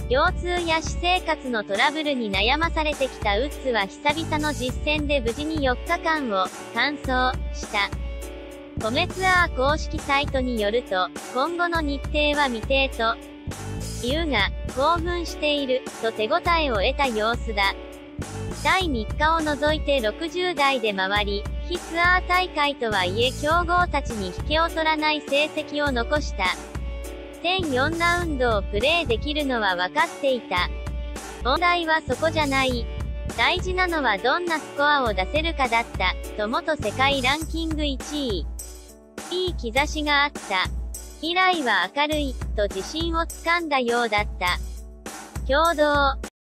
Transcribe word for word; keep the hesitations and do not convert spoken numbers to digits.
腰痛や私生活のトラブルに悩まされてきたウッズは久々の実戦で無事によっかかんを完走した。米ツアー公式サイトによると、今後の日程は未定というが、興奮していると手応えを得た様子だ。だいみっかを除いてろくじゅうだいで回り、非ツアー大会とはいえ強豪たちに引けを取らない成績を残した。全よんラウンドをプレーできるのは分かっていた。問題はそこじゃない。大事なのはどんなスコアを出せるかだった、と元世界ランキングいちい。いい兆しがあった。未来は明るい、と自信をつかんだようだった。共同